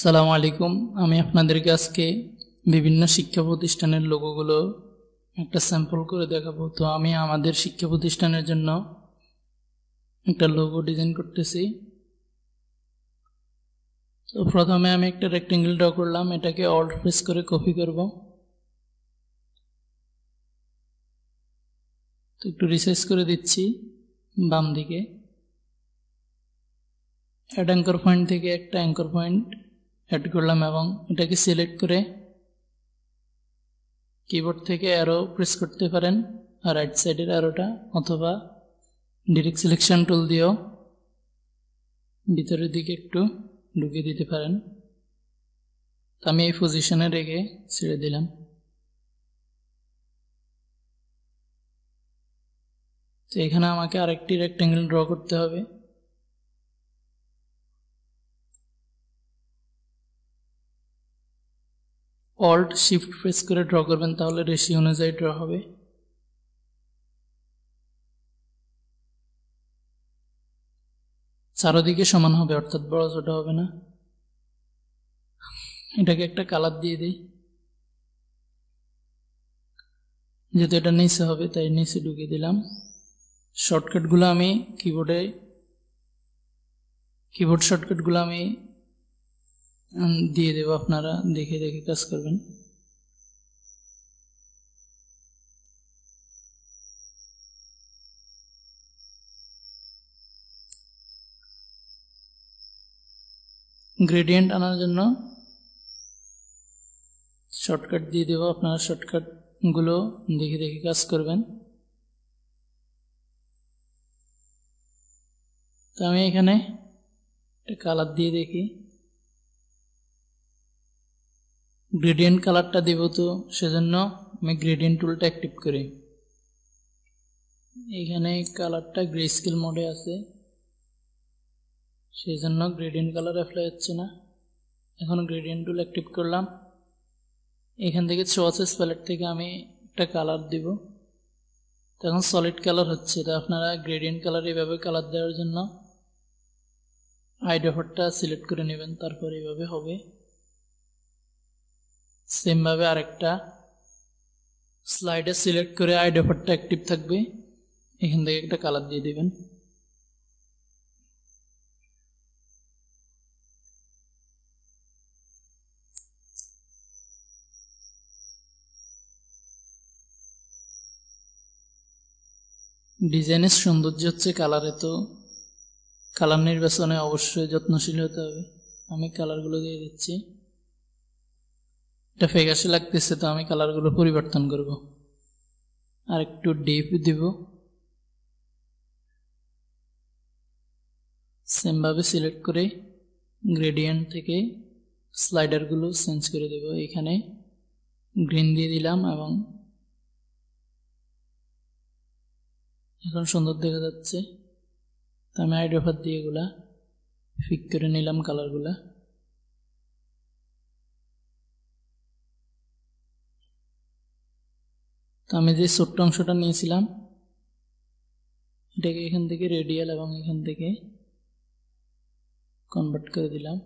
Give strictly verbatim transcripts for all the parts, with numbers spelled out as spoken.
আসসালামু আলাইকুম। আমি আপনাদেরকে আজকে বিভিন্ন শিক্ষা প্রতিষ্ঠানের লোগোগুলো একটা স্যাম্পল করে দেখাবো। তো আমি আমাদের শিক্ষা প্রতিষ্ঠানের জন্য একটা লোগো ডিজাইন করতেছি। তো প্রথমে আমি একটা রেক্টেঙ্গেল ড্র করলাম, এটাকে অল্ট প্রেস করে কপি করব। তো একটু রিসাইজ করে দিচ্ছি বাম দিকে। অ্যাড অ্যাঙ্কর পয়েন্ট থেকে একটা অ্যাঙ্কর পয়েন্ট অ্যাড করলাম এবং এটাকে সিলেক্ট করে কিবোর্ড থেকে অ্যারো প্রেস করতে পারেন আর রাইট সাইডের অ্যারোটা, অথবা ডিরেক্ট সিলেকশন টুল দিয়েও ভিতরের দিকে একটু ঢুকিয়ে দিতে পারেন। তো আমি এই পজিশনে রেখে ছেড়ে দিলাম। তো এখানে আমাকে আরেকটি রেক্টেঙ্গেল ড্র করতে হবে। অল্ট শিফট প্রেস করে ড্র করবেন, তাহলে রেশিও অনুযায়ী ড্র হবে। চারদিকে সমান হবে, অর্থাৎ বড় ছোট হবে না। এটাকে একটা কালার দিয়ে দিই, যেহেতু এটা নিচে হবে তাই নিচে ঢুকিয়ে দিলাম। শর্টকাটগুলো আমি কিবোর্ডে কিবোর্ড শর্টকাটগুলো আমি দিয়ে দেব, আপনারা দেখে দেখে কাজ করবেন। গ্রেডিয়েন্ট আনার জন্য শর্টকাট দিয়ে দেব, আপনারা শর্টকাটগুলো দেখে দেখে কাজ করবেন। তো আমি এখানে একটা কালার দিয়ে দেখি, গ্রেডিয়েন্ট কালারটা দেব, তো সেজন্য আমি গ্রেডিয়েন্ট টুলটা অ্যাক্টিভ করি। এখানে কালারটা গ্রে স্কেল মোডে আছে, সেই জন্য গ্রেডিয়েন্ট কালার অ্যাপ্লাই হচ্ছে না। এখন গ্রেডিয়েন্ট টুল অ্যাক্টিভ করলাম। এখান থেকে চয়েস প্যালেট থেকে আমি একটা কালার দিব, তখন সলিড কালার হচ্ছে। তো আপনারা গ্রেডিয়েন্ট কালার এভাবে কালার দেওয়ার জন্য আইড্রপারটা সিলেক্ট করে নেবেন, তারপর এভাবে হবে। সেমভাবে আরেকটা স্লাইডার সিলেক্ট করে আইড্রপারটা অ্যাক্টিভ থাকবে, এখান থেকে একটা কালার দিয়ে দেবেন। ডিজাইনের সৌন্দর্য হচ্ছে কালারে, তো কালার নির্বাচনে অবশ্যই যত্নশীল হতে হবে। আমি কালারগুলো দিয়ে দিচ্ছি। এটা ফ্যাকাশে লাগতেছে, তো আমি কালারগুলো পরিবর্তন করব, আর একটু ডিপ দিব। সেমভাবে সিলেক্ট করে গ্রেডিয়েন্ট থেকে স্লাইডারগুলো চেঞ্জ করে দেব। এখানে গ্রিন দিয়ে দিলাম এবং এখন সুন্দর দেখা যাচ্ছে। তো আমি আইড্রপার দিয়ে এগুলা ফিক করে নিলাম কালারগুলা। তো আমি যে ছোট্ট অংশটা নিয়েছিলাম এটাকে এখান থেকে রেডিয়াল এবং এখান থেকে কনভার্ট করে দিলাম।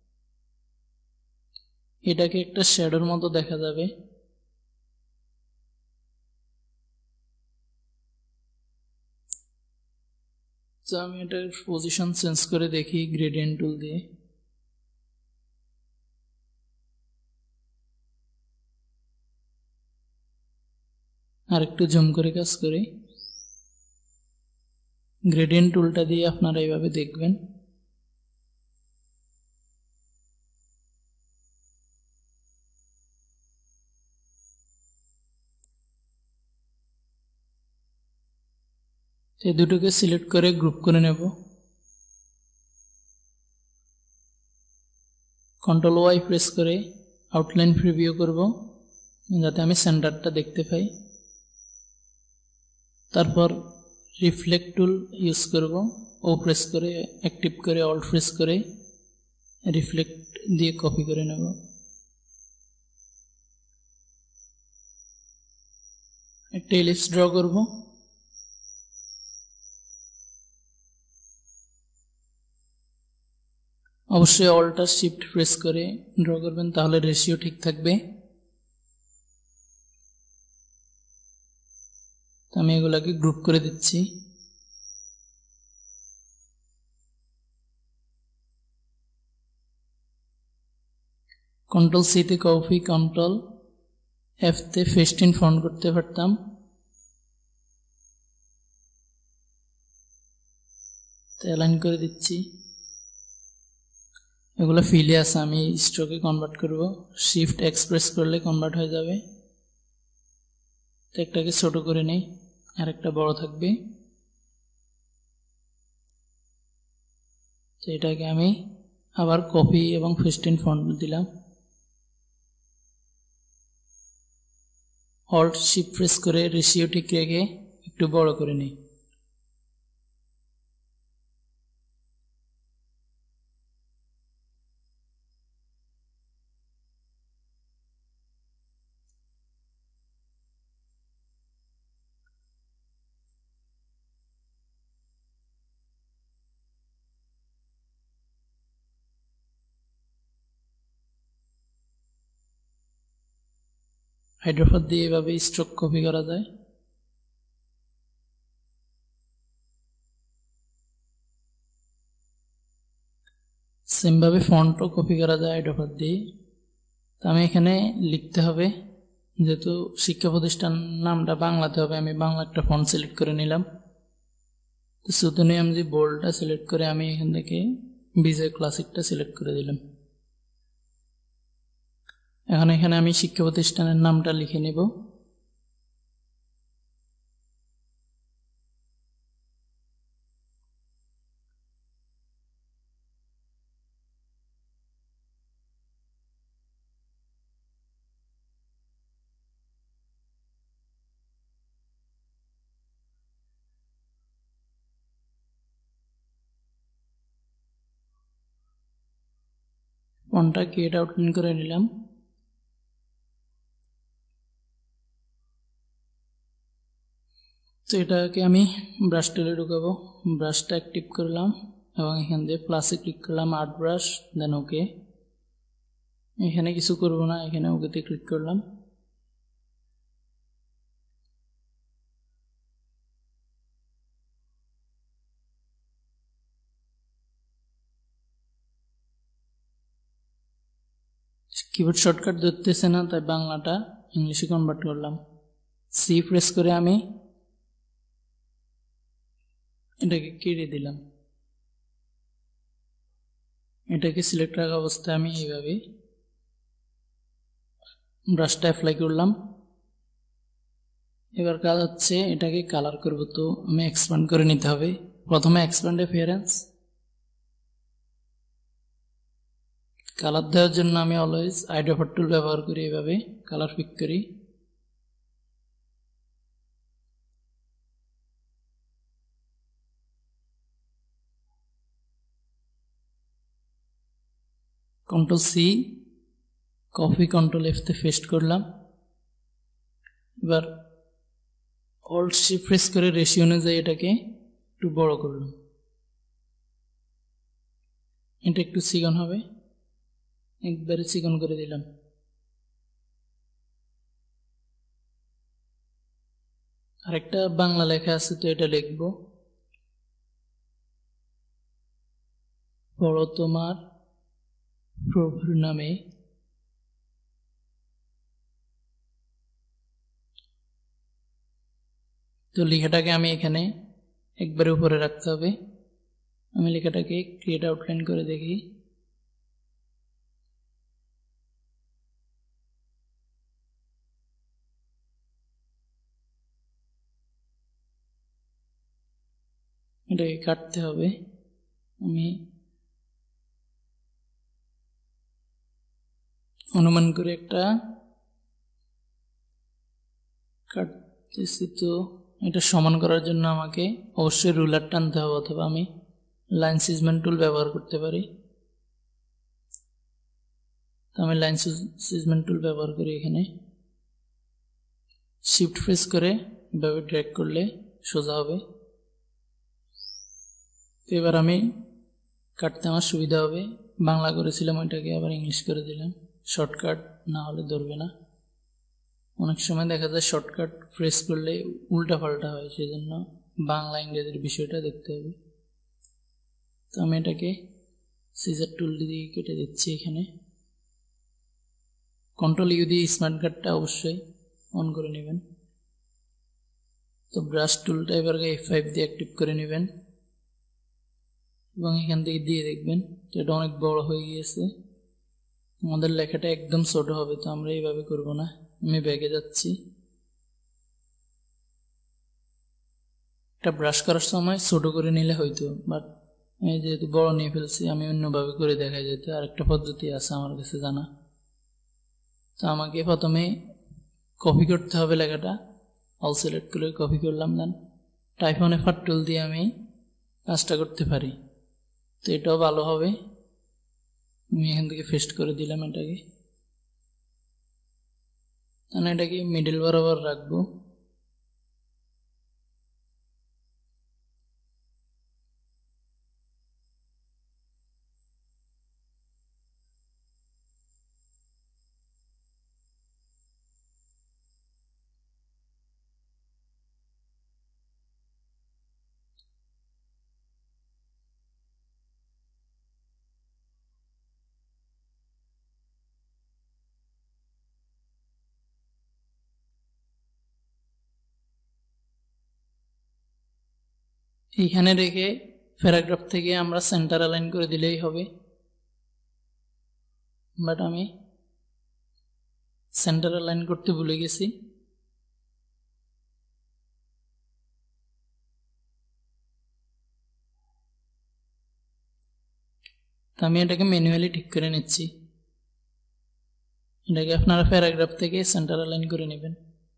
এটাকে একটা শ্যাডোর মতো দেখা যাবে। তো আমি এটার পজিশন চেঞ্জ করে দেখি গ্রেডিয়েন্ট টুল দিয়ে। আর একটু জুম করে কাজ করি। গ্রেডিয়েন্ট টুলটা দিয়ে আপনারা এইভাবে দেখবেন। এই দুটোকে সিলেক্ট করে গ্রুপ করে নেব। কন্ট্রোল ওয়াই প্রেস করে আউটলাইন প্রিভিউ করব, যাতে আমি সেন্টারটা দেখতে পাই। তারপর রিফ্লেক্ট টুল ইউজ করব, ও প্রেস করে অ্যাক্টিভ করে অল্ট প্রেস করে রিফ্লেক্ট দিয়ে কপি করে নেব। একটা এলিপস ড্র করব। অবশ্যই অল্টার শিফট প্রেস করে ড্র করবেন, তাহলে রেশিও ঠিক থাকবে। আমি এগুলাকে গ্রুপ করে দিচ্ছি। কন্ট্রোল সি তে কপি, কন্ট্রোল এফ তে ফেস্টিন ফন্ট করতে পারতাম। অ্যালাইন করে দিচ্ছি। এগুলো ফিলে আছে, আমি স্ট্রোকে কনভার্ট করব। শিফট এক্সপ্রেস করলে কনভার্ট হয়ে যাবে। তো একটাকে ছোট করে নেই, আর একটা বড় থাকবে। তো এটাকে আমি আবার কপি এবং ফেস্টিন ফন্ট দিলাম। অল্ট শিফট প্রেস করে রেশিও ঠিক রেখে একটু বড় করে নিই। হাইড্রোপাথ দিয়ে এভাবে স্ট্রোক কপি করা যায়। সেমভাবে ফন্টও কপি করা যায় হাইড্রোপাথ দিয়ে। তো আমি এখানে লিখতে হবে, যেহেতু শিক্ষা প্রতিষ্ঠান নামটা বাংলাতে হবে, আমি বাংলা একটা ফন্ট সিলেক্ট করে নিলাম। তো সুতনি আমি যে বোল্ডটা সিলেক্ট করে আমি এখান থেকে বিজয় ক্লাসিকটা সিলেক্ট করে দিলাম। এখন এখানে আমি শিক্ষা প্রতিষ্ঠানের নামটা লিখে নেব। ফন্টটা ক্রিয়েট আউটলাইন করে নিলাম। তো এটাকে আমি ব্রাশ টুলে ঢুকাবো। ব্রাশটা অ্যাক্টিভ করলাম এবং এখান দিয়ে প্লাসে ক্লিক করলাম, আর্ট ব্রাশ, দেন ওকে। এখানে কিছু করব না, এখানে ওকেতে ক্লিক করলাম। কিবোর্ড শর্টকাট ধরতেছে না, তাই বাংলাটা ইংলিশে কনভার্ট করলাম। সি প্রেস করে আমি এটাকে কেটে দিলাম। এটাকে সিলেক্ট রাখা অবস্থায় আমি এইভাবে ব্রাশটা অ্যাপ্লাই করলাম। এবার কাজ হচ্ছে এটাকে কালার করব। তো আমি এক্সপ্যান্ড করে নিতে হবে। প্রথমে এক্সপ্যান্ড অ্যাপিয়ারেন্স, কালার দেওয়ার জন্য আমি অলওয়েজ আইড্রোপাথ টুল ব্যবহার করি, এভাবে কালার পিক করি। Control C copy, control F তে পেস্ট করলাম। এবার অল্ট শিফট প্রেস করে রেশিও অনুযায়ী এটাকে একটু বড় করলাম। এটা একটু চিকন হবে, একবারে চিকন করে দিলাম। আরেকটা বাংলা লেখা আছে, তো এটা লিখব, পড়ো তোমার প্রভুর নামে। তো লেখাটাকে আমি এখানে একবারে উপরে রাখতে হবে। আমি লেখাটাকে ক্রিয়েট আউটলাইন করে দেখি। এটাকে কাটতে হবে। আমি অনুমান করে একটা কাটতেছি। তো এটা সমান করার জন্য আমাকে অবশ্যই রুলার টানতে হবে, অথবা আমি লাইন সিজমেন্ট টুল ব্যবহার করতে পারি। তো আমি লাইন সিজমেন্ট টুল ব্যবহার করি। এখানে শিফট প্রেস করে এভাবে ড্র্যাগ করলে সোজা হবে। তো এবার আমি কাটতে আমার সুবিধা হবে। বাংলা করেছিলাম ওইটাকে আবার ইংলিশ করে দিলাম, শর্টকাট না হলে ধরবে না। অনেক সময় দেখা যায় শর্টকাট প্রেস করলে উল্টা পাল্টা হয়, সেই জন্য বাংলা ইংরেজির বিষয়টা দেখতে হবে। তো আমি এটাকে সিজার টুল দিয়ে কেটে দিচ্ছি। এখানে কন্ট্রোল ইউ দিয়ে স্মার্ট কাটটা অবশ্যই অন করে নেবেন। তো ব্রাশ টুলটা এবার এফ ফাইভ দিয়ে অ্যাক্টিভ করে নেবেন এবং এখান থেকে দিয়ে দেখবেন তো এটা অনেক বড় হয়ে গিয়েছে, আমাদের লেখাটা একদম ছোট হবে। তো আমরা এইভাবে করব না, আমি ব্যাগে যাচ্ছি। এটা ব্রাশ করার সময় ছোট করে নিলে হয়তো, বাট আমি যেহেতু বড় নিয়ে ফেলছি আমি অন্যভাবে করে দেখাই যেতে আরেকটা পদ্ধতি আছে আমার কাছে জানা। তো আমাকে প্রথমে কপি করতে হবে লেখাটা, অল সিলেক্ট করে কপি করলাম, দেন টাইপ অন এফার টুল দিয়ে আমি কাজটা করতে পারি। তো এটাও ভালো হবে, আমি এখান থেকে পেস্ট করে দিলাম এটাকে। তাহলে এটাকে মিডল বরাবর রাখবো। এইখানে রেখে প্যারাগ্রাফ থেকে আমরা সেন্টার অ্যালাইন করে দিলেই হবে, বাট আমি সেন্টার অ্যালাইন করতে ভুলে গেছি। তো আমি এটাকে ম্যানুয়ালি ঠিক করে নিচ্ছি। এটাকে আপনারা প্যারাগ্রাফ থেকে সেন্টার অ্যালাইন করে নেবেন।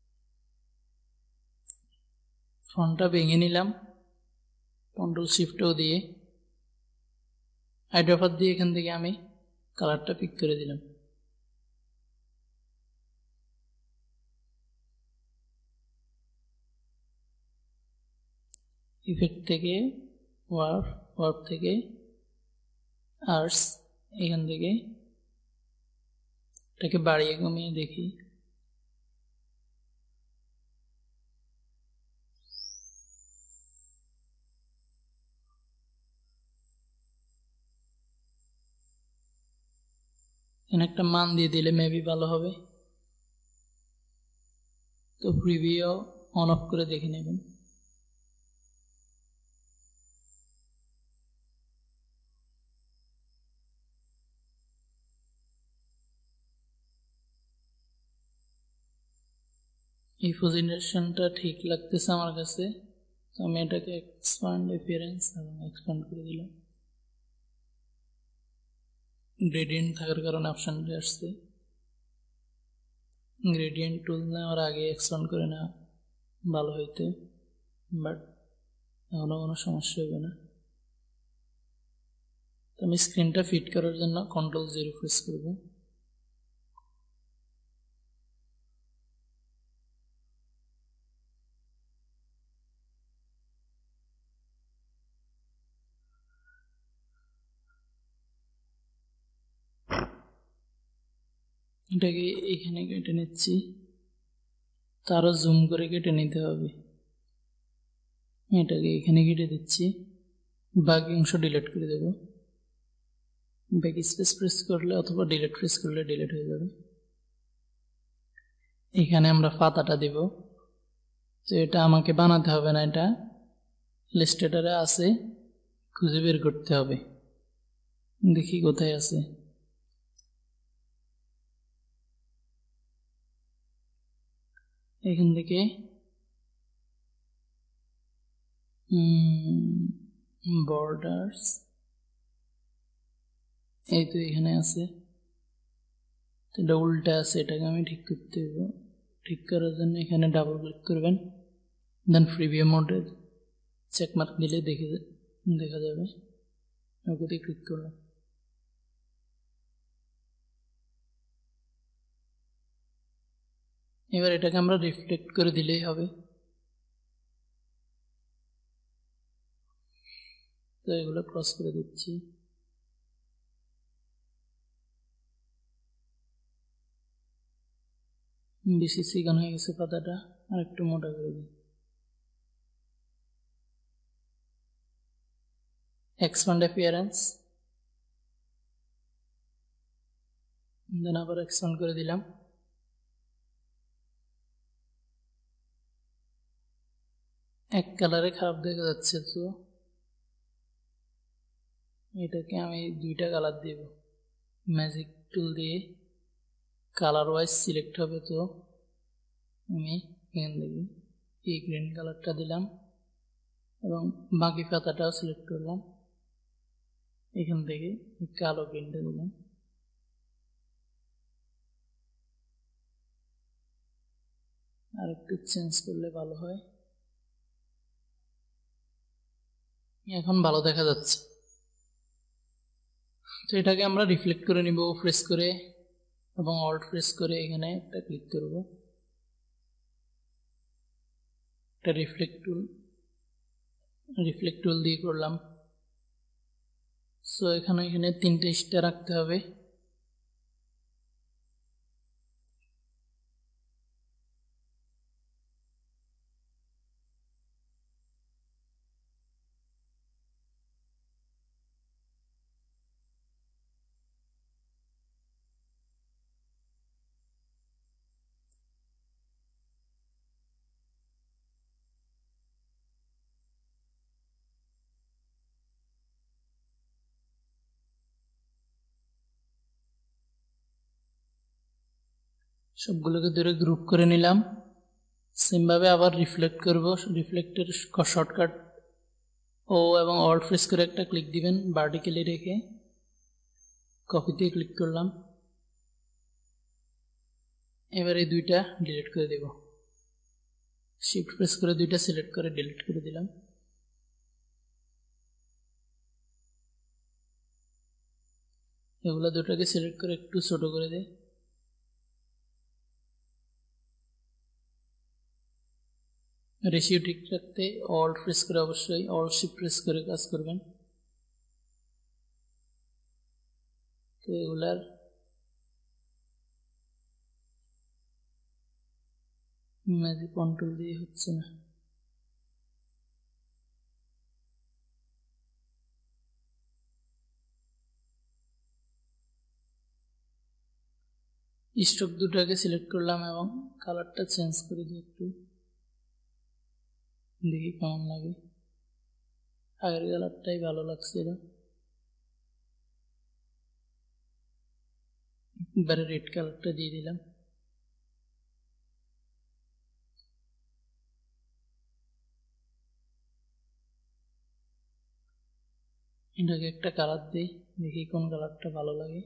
ফন্টটা ভেঙে নিলাম কন্ট্রোল শিফটও দিয়ে, আইড্রপার দিয়ে এখান থেকে আমি কালারটা পিক করে দিলাম। ইফেক্ট থেকে ওয়ার্প, ওয়ার্প থেকে আর্টস, এখান থেকে এটাকে বাড়িয়ে কমিয়ে দেখি। এখানে একটা মান দিয়ে দিলে মেবি ভালো হবে। তো প্রিভিউ অন অফ করে দেখে নেবেন। এই পজিশনটা ঠিক লাগতেছে আমার কাছে, তো আমি এটাকে এক্সপান্ড অ্যাপিয়ারেন্স এবং এক্সপান্ড করে দিলাম। গ্রেডিয়েন্ট থাকার কারণে অপশানটা আসছে, গ্রেডিয়েন্ট টুল নেওয়ার আগে এক্সপান্ড করে না ভালো হইতে, বাট এখনও কোনো সমস্যা হবে না। তো আমি স্ক্রিনটা ফিট করার জন্য কন্ট্রোল জিরো প্রেস করব। এটাকে এখানে কেটে নিচ্ছি, তারও জুম করে কেটে নিতে হবে। এটাকে এখানে কেটে দিচ্ছি, বাকি অংশ ডিলিট করে দেব। ব্যাক স্পেস প্রেস করলে অথবা ডিলিট প্রেস করলে ডিলিট হয়ে যাবে। এখানে আমরা পাতাটা দেব, তো এটা আমাকে বানাতে হবে না, এটা ইলাস্ট্রেটরে আছে, খুঁজে বের করতে হবে। দেখি কোথায় আছে। এখান থেকে বর্ডার্স, এই তো এখানে আছে, এটা উল্টা আছে, এটাকে আমি ঠিক করতে হবে। ঠিক করার জন্য এখানে ডাবল ক্লিক করবেন, দেন প্রিভিউ মোডে চেক মার্ক দিলে দেখে দেখা যাবে। ওকে ক্লিক করলাম। এবার এটাকে আমরা রিফ্লেক্ট করে দিলেই হবে। তো এগুলো ক্রস করে দিচ্ছি। বেশি চিকন হয়ে গেছে পাতাটা, আর একটু মোটা করে দিই। এক্সপ্যান্ড অ্যাপিয়ারেন্স, দেন আবার এক্সপ্যান্ড করে দিলাম। এক কালারে খারাপ দেখা যাচ্ছে, তো এটাকে আমি দুইটা কালার দেব। ম্যাজিক টুল দিয়ে কালার ওয়াইজ সিলেক্ট হবে, তো আমি এখান থেকে এই গ্রিন কালারটা দিলাম এবং বাকি পাতাটাও সিলেক্ট করলাম, এখান থেকে কালো গ্রিনটা দিলাম। আর একটু চেঞ্জ করলে ভালো হয়। এখন ভালো দেখা যাচ্ছে। তো এটাকে আমরা রিফ্লেক্ট করে নিব প্রেস করে, এবং অল্ট প্রেস করে এখানে একটা ক্লিক করব। একটা রিফ্লেক্ট টুল রিফ্লেক্ট টুল দিয়ে করলাম। সো এখানে এখানে তিনটে স্টার রাখতে হবে। সবগুলোকে ধরে গ্রুপ করে নিলাম। সেমভাবে আবার রিফ্লেক্ট করব। রিফ্লেক্টের শর্টকাট ও এবং অল্ট প্রেস করে একটা ক্লিক দিবেন, ভার্টিক্যালি রেখে কপিতে ক্লিক করলাম। এবার এই দুইটা ডিলিট করে দেব। শিফট প্রেস করে দুইটা সিলেক্ট করে ডিলিট করে দিলাম। এগুলো দুটোকে সিলেক্ট করে একটু ছোট করে দেই। রেশিও ঠিক রাখতে অল্ট প্রেস করে, অবশ্যই অল্ট শিফট প্রেস করে কাজ করবেন। তো এগুলার ম্যাজিক কন্ট্রোল দিয়ে হচ্ছে না। স্ট্রোক দুটাকে সিলেক্ট করলাম এবং কালারটা চেঞ্জ করে দিই একটু, দেখি কেমন লাগে। আগের কালারটাই ভালো লাগছিল। এবারে রেড কালারটা দিয়ে দিলাম। এটাকে একটা কালার দিই, দেখি কোন কালারটা ভালো লাগে।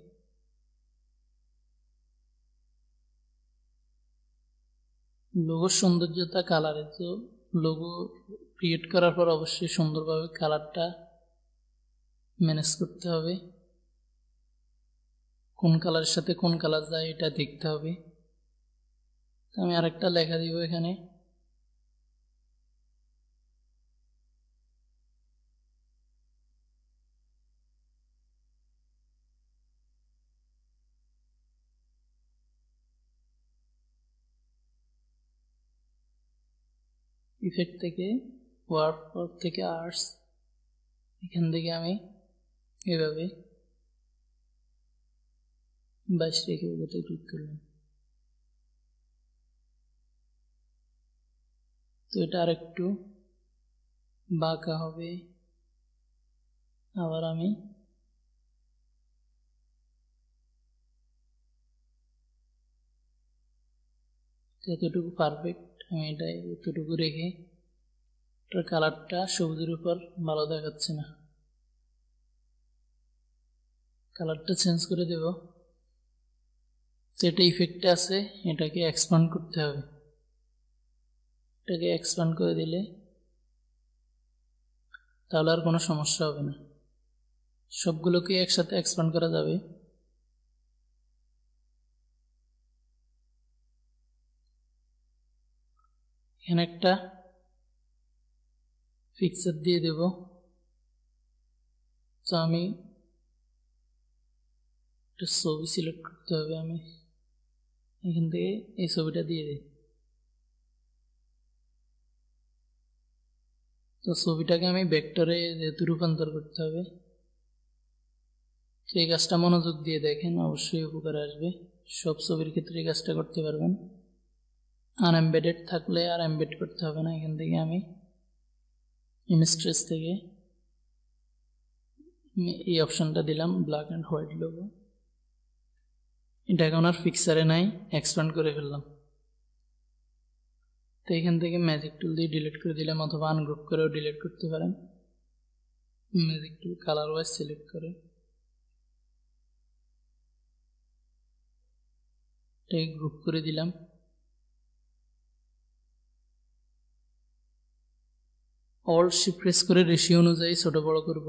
লোগোর সৌন্দর্যতা কালারে, তো লোগো ক্রিয়েট করার পর অবশ্যই সুন্দরভাবে কালারটা ম্যানেজ করতে হবে। কোন কালারের সাথে কোন কালার যায় এটা দেখতে হবে। তো আমি আরেকটা লেখা দিব এখানে। ইফেক্ট থেকে ওয়ার্ক থেকে আর্টস, এখান থেকে আমি এভাবে বাইশ রেখে ওটাতে ক্লিক করলাম। তো এটা আর একটু বাঁকা হবে। আবার আমি এতটুকু পারফেক্ট, আমি এটা এতটুকু রেখে এটার কালারটা সবুজের উপর ভালো দেখাচ্ছে না, কালারটা চেঞ্জ করে দেব। তো এটা ইফেক্টে আছে, এটাকে এক্সপ্যান্ড করতে হবে। এটাকে এক্সপ্যান্ড করে দিলে তাহলে আর কোনো সমস্যা হবে না। সবগুলোকে একসাথে এক্সপ্যান্ড করা যাবে। এখানে একটা পিকচার দিয়ে দেব। তো আমি একটা ছবি সিলেক্ট করতে হবে। আমি এখান থেকে এই ছবিটা দিয়ে দিই। তো ছবিটাকে আমি ভেক্টরে যেহেতু রূপান্তর করতে হবে, তো এই কাজটা মনোযোগ দিয়ে দেখেন, অবশ্যই উপকারে আসবে। সব ছবির ক্ষেত্রে এই কাজটা করতে পারবেন। আনএমবেডেড থাকলে আর এমবেড করতে হবে না। এখান থেকে আমি ইমেজ ট্রেস থেকে এই অপশনটা দিলাম, ব্ল্যাক অ্যান্ড হোয়াইট লোগো। এটা এখন আর পিকচারে নাই, এক্সপ্যান্ড করে ফেললাম। তো এখান থেকে ম্যাজিক টুল দিয়ে ডিলিট করে দিলাম, অথবা আনগ্রুপ করেও ডিলিট করতে পারেন। Magic tool colour wise select করে এটাকে গ্রুপ করে দিলাম। অল্ট শিফট প্রেস করে রেশিও অনুযায়ী ছোট বড় করব।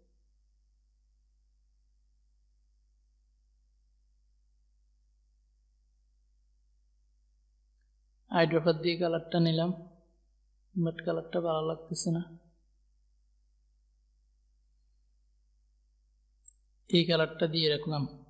আইড্রপার দিয়ে কালারটা নিলাম, বাট কালারটা ভালো লাগতেছে না, এই কালারটা দিয়ে রাখলাম।